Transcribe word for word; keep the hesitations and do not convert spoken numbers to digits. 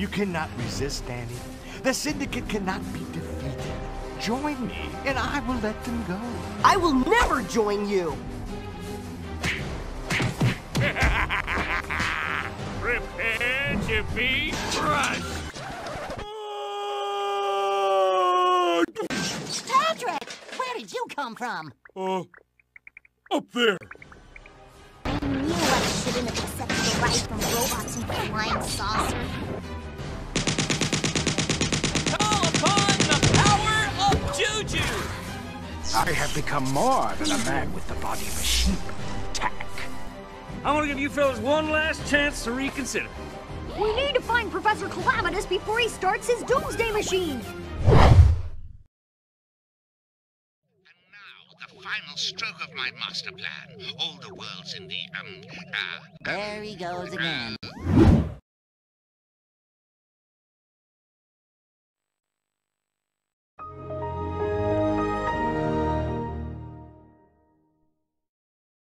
You cannot resist, Danny. The Syndicate cannot be defeated. Join me, and I will let them go. I will never join you! Prepare to be crushed! Patrick! Where did you come from? Uh, up there. I knew I shouldn't have accepted the ride from robots and flying saucer. Call upon the power of Juju! I have become more than a man with the body of a sheep. Tack. I want to give you fellas one last chance to reconsider. We need to find Professor Calamitous before he starts his doomsday machine. The final stroke of my master plan. All the worlds in the, um, uh... There he goes again.